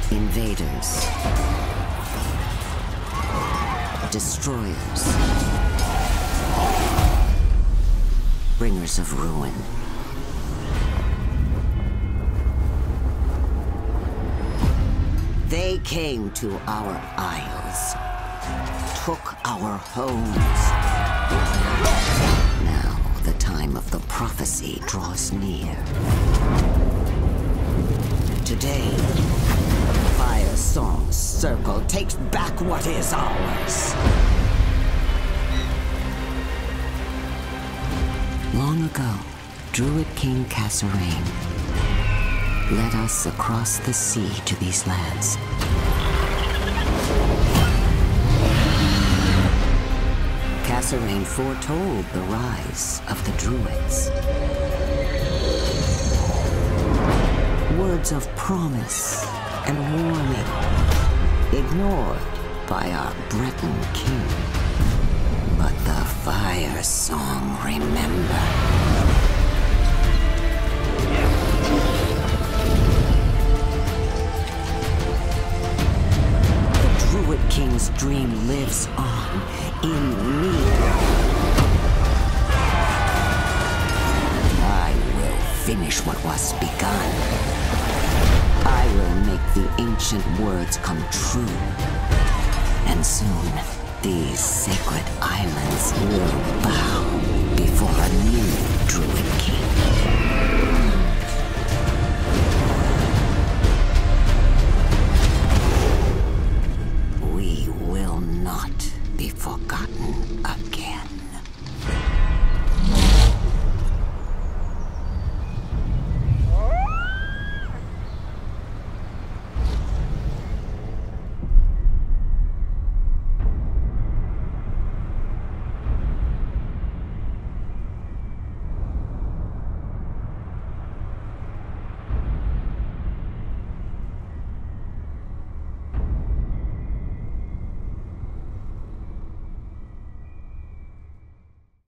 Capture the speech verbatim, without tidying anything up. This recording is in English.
Invaders. Destroyers. Bringers of ruin. They came to our isles, took our homes. Now the time of the prophecy draws near. Today, Fire Song's circle takes back what is ours. Long ago, Druid King Kasserine led us across the sea to these lands. Kasserine foretold the rise of the Druids. Words of promise and warning, ignored by our Breton king. But the Fire Song remember. The Druid King's dream lives on in me. I will finish what was begun. I will make the ancient words come true. And soon, these sacred islands will bow before a new